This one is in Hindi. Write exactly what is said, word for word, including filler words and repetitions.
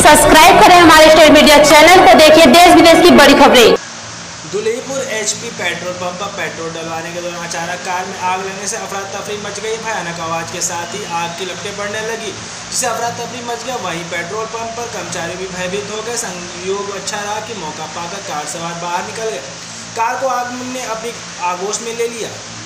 सब्सक्राइब करें हमारे स्टेट मीडिया चैनल को, देखिए देश विदेश की बड़ी खबरें। दुलेहीपुर एचपी पेट्रोल पंप पर पेट्रोल डलवाने के दौरान अचानक कार में आग लगने से अफरा तफरी मच गई। भयानक आवाज के साथ ही आग की लपटें बढ़ने लगी, जिससे अफरा तफरी मच गया। वहीं पेट्रोल पंप पर कर्मचारी भी भयभीत हो गए। संयोग अच्छा रहा कि मौका पाकर कार सवार बाहर निकल गए। कार को आग ने अपनी आगोश में ले लिया।